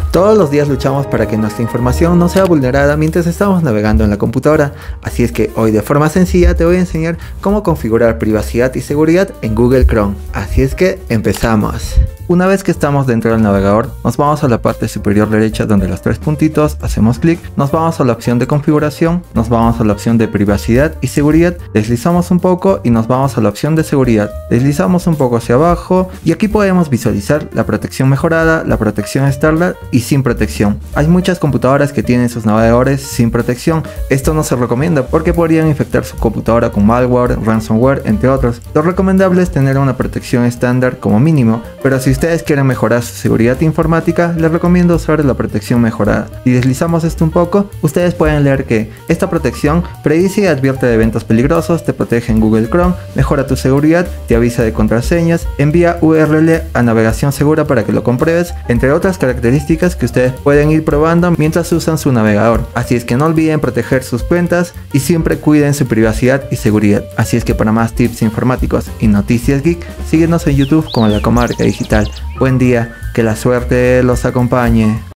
Todos los días luchamos para que nuestra información no sea vulnerada mientras estamos navegando en la computadora, así es que hoy de forma sencilla te voy a enseñar cómo configurar privacidad y seguridad en Google Chrome, así es que empezamos. Una vez que estamos dentro del navegador, nos vamos a la parte superior derecha donde los tres puntitos, hacemos clic, nos vamos a la opción de configuración, nos vamos a la opción de privacidad y seguridad, deslizamos un poco y nos vamos a la opción de seguridad, deslizamos un poco hacia abajo y aquí podemos visualizar la protección mejorada, la protección estándar y sin protección. Hay muchas computadoras que tienen sus navegadores sin protección, esto no se recomienda porque podrían infectar su computadora con malware, ransomware, entre otros. Lo recomendable es tener una protección estándar como mínimo, pero si ustedes quieren mejorar su seguridad informática, les recomiendo usar la protección mejorada. Si deslizamos esto un poco, ustedes pueden leer que esta protección predice y advierte de eventos peligrosos, te protege en Google Chrome, mejora tu seguridad, te avisa de contraseñas, envía URL a navegación segura para que lo compruebes, entre otras características que ustedes pueden ir probando mientras usan su navegador. Así es que no olviden proteger sus cuentas y siempre cuiden su privacidad y seguridad. Así es que para más tips informáticos y noticias geek, síguenos en YouTube como La Comarca Digital. Buen día, que la suerte los acompañe.